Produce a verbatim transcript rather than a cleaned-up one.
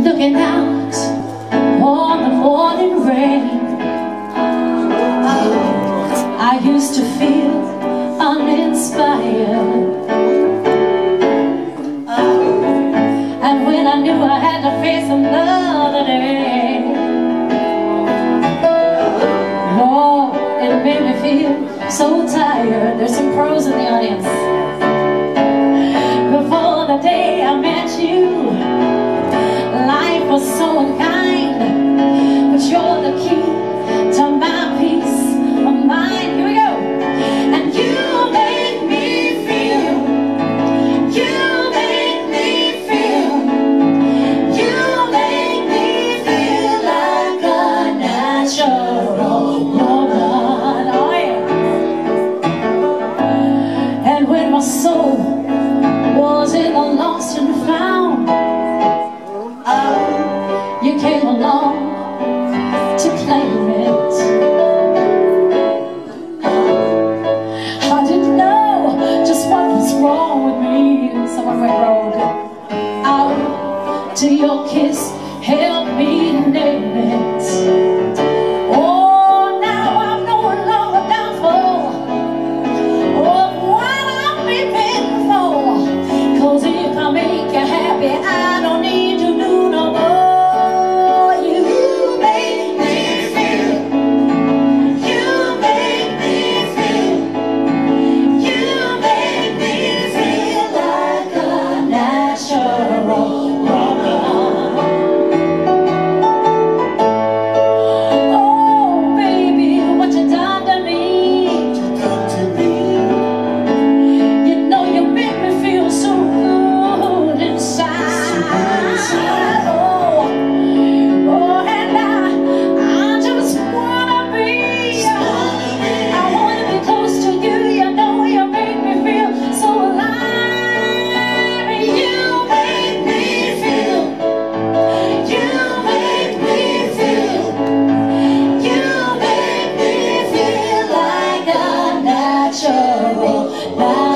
looking out on the morning rain. I used to feel uninspired, and when I knew I had to face another day, Lord, it made me feel so tired. There's some pros in the audience. Before the day I met you, life was so unkind, but you're the key to my peace of mind. Here we go. And you make me feel, you make me feel, you make me feel like a natural woman. Oh yeah. And when my soul was in the lost and found, oh, you came along to claim it. I didn't know just what was wrong with me. Someone went rogue. Out to your kiss, help me name it. Oh, now I'm no longer doubtful of what I'm living for. 'Cause if I make you happy, I don't need to do no more. You make me feel, you make me feel, you make me feel like a natural woman. Oh baby, what you done to me, you know you make me feel so good inside. Oh, oh, and I, I just wanna be, I wanna be close to you. You know you make me feel so alive. You make me feel, you make me feel, you make me feel like a natural.